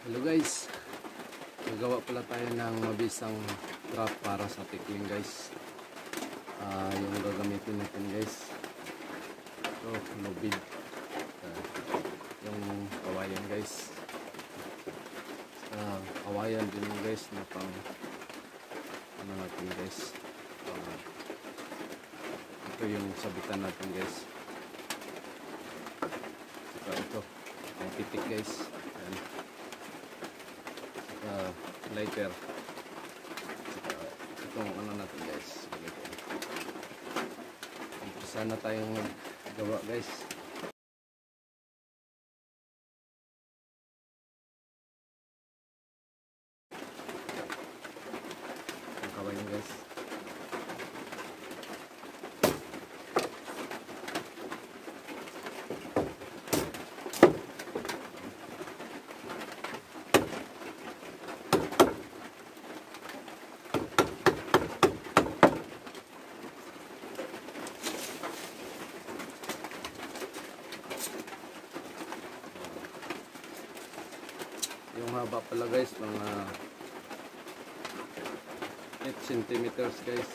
Hello guys, gagawa pala tayo ng mabisang trap para sa tickling guys. Yung gagamitin natin guys, ito lubid, yung kawayan guys, kawayan din guys na pang ano natin guys. Ito yung sabitan natin guys, saka ito ang pitik guys. Lighter, itong ano natin guys, umpisa na tayong gawa guys. Ang kawayan guys, yung haba pala guys, mga 8 centimeters guys.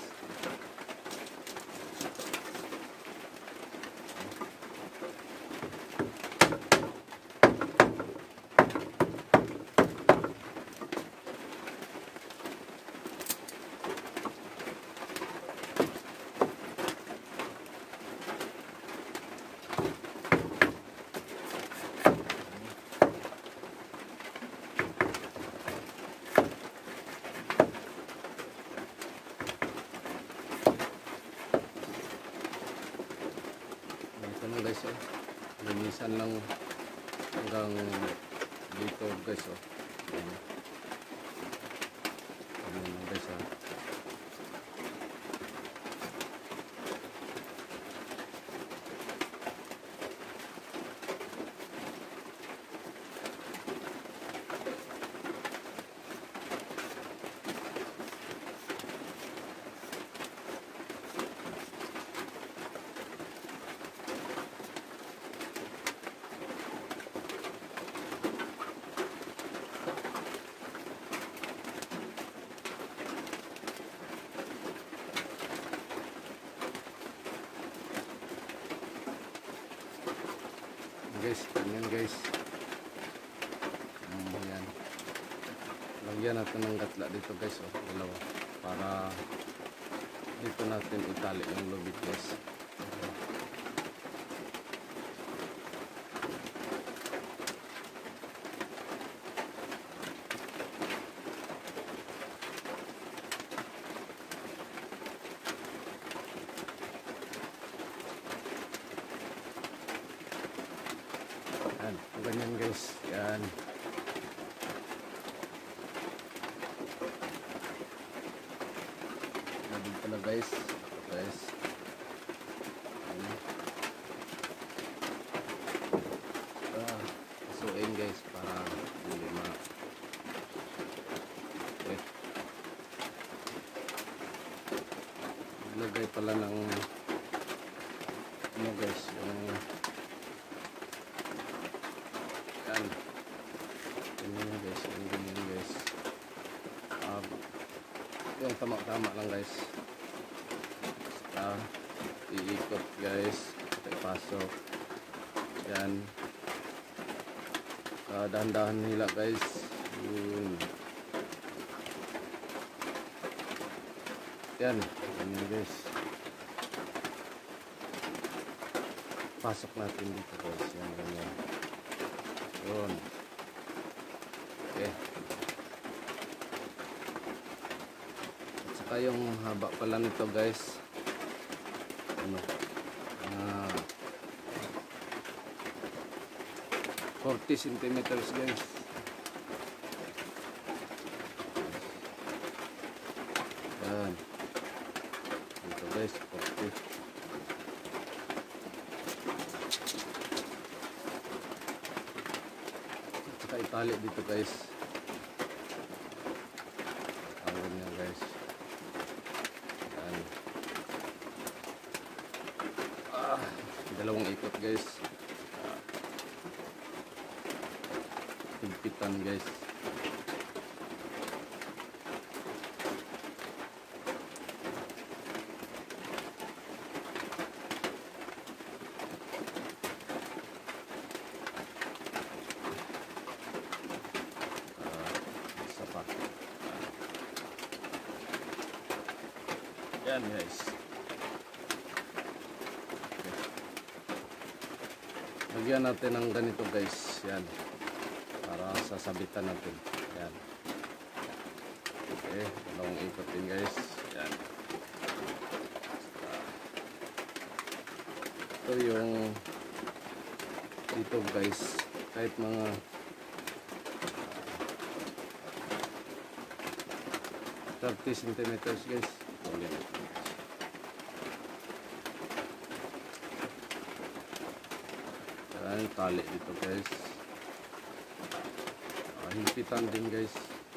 Guys, linisan lang hanggang dito guys. Guys, ganyan guys. Yan. Lagyan natin ng gatla dito guys, dalawa, para dito natin itali yung lubid guys. Ganyan guys, yan. Nabig pala guys. Pasuin guys para hindi okay. Lagay pala ng ano guys, yung ganyan guys, yung tama-tama lang guys. Iikot guys, pasok yan, dahan-dahan nila guys. Yan guys, pasok natin dito guys, yan ganyan. Yun. Okay. At saka yung haba pala nito guys, ano, 40 centimeters guys. Yan. Ito guys, 40. Itali dito guys. Tawag niya guys. Yan. Dalawang ikot guys. Higpitan. ulan guys. Isa pa. Yan guys. Lagyan natin ng ganito guys. Yan. Para sasabitan natin. Yan. Okay. Dalawang ikot din guys. Yan. Ito yung dito guys. Kahit mga 30 centimeters guys. Yan. Yan, tali dito guys. Himpitan din guys.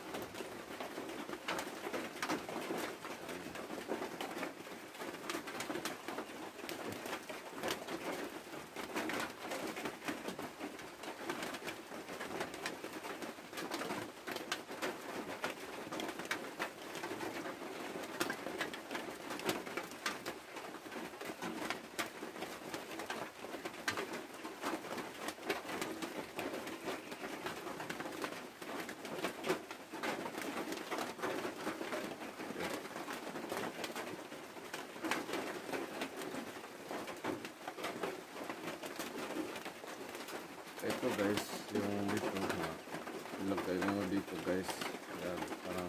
Ito guys, yung dito ilagay mo dito guys. Yan, parang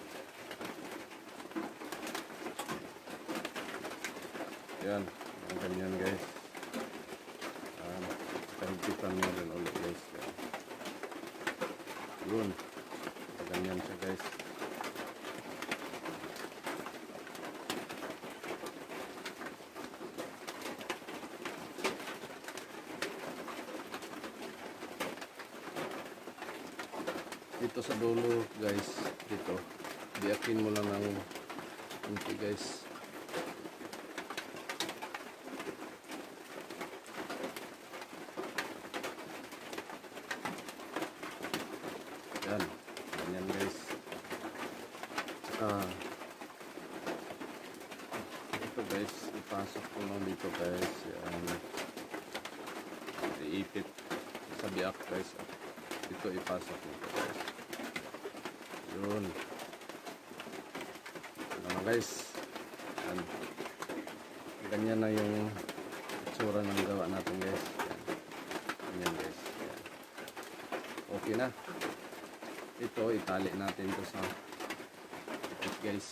yan, ang ganyan guys. Kahigpitan mo rin ulit guys. Yan. Yun, ganyan siya guys. Dito sa dulo guys, dito biyakin mo lang ng konti guys. Yan, ganyan guys. Ito guys, ipasok ko lang dito guys. Yan, iipit sa biyak guys. Dito ipasok dito guys. Yun. Ano guys. Yan. Ganyan na yung itsura ng gawa natin guys. Ganyan guys. Yan. Okay na. Ito itali natin ito sa ipit guys.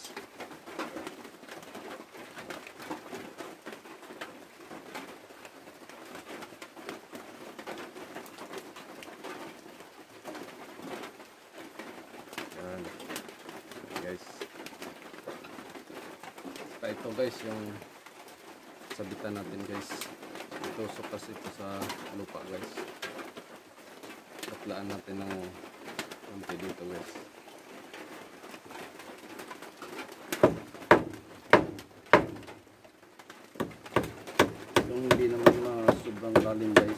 Guys, ito guys yung sabitan natin guys. Itusok kasi ito sa lupa guys. Baklaan natin ng konti dito guys. Yung hindi naman na sobrang lalim guys.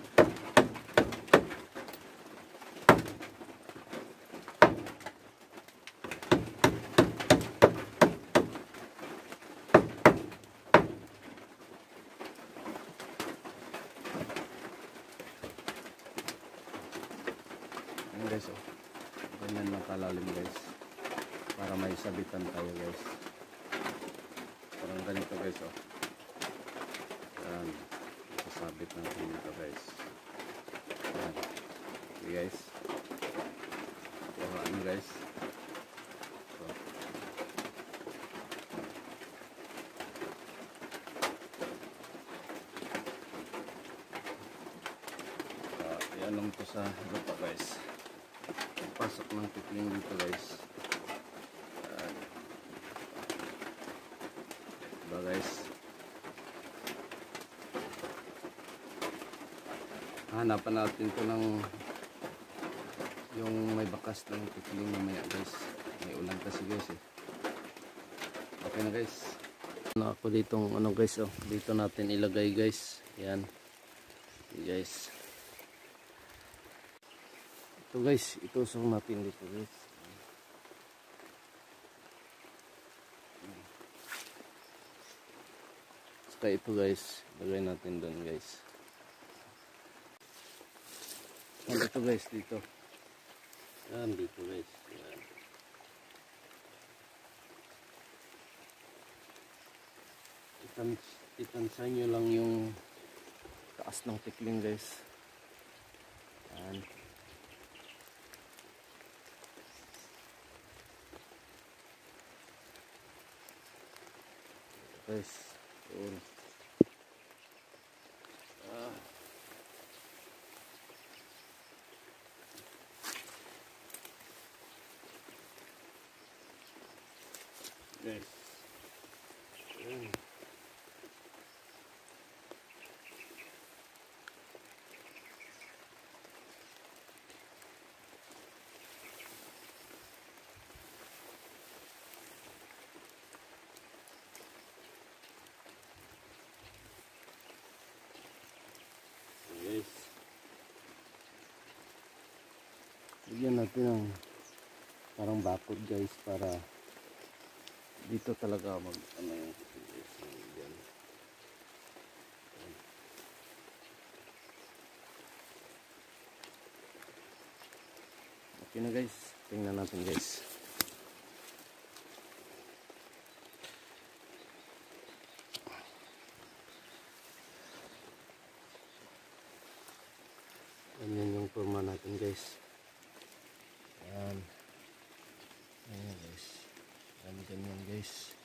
Guys, oh. Ganyan lang kalalim guys, para may sabitan tayo guys. Parang ganito guys, oh. Yan, isasabit natin dito guys. Yan. Okay guys, kuhaan guys. So. Yan lang po sa lupa guys. Pasok ng tikling dito guys. Diba guys, hanapan natin to ng yung may bakas ng tikling mamaya guys. May ulan kasi guys eh. Okay na guys. Ano ako ditong ano guys, oh. Dito natin ilagay guys. Yan. Okay, guys. Ito guys, itusok natin dito guys. Saka ito guys, lagay natin doon guys. Ano ito guys dito? Yan dito guys. Yan. Itansan nyo lang yung taas ng tikling guys. Yan. Guys, yun. Guys. Yun. Guys. Bigyan natin ng parang bakod guys para dito talaga mag ano yung yan. Okay na guys, tingnan natin guys. Ganyan yung forma natin guys. Ayan. Ayan guys. Ganyan guys.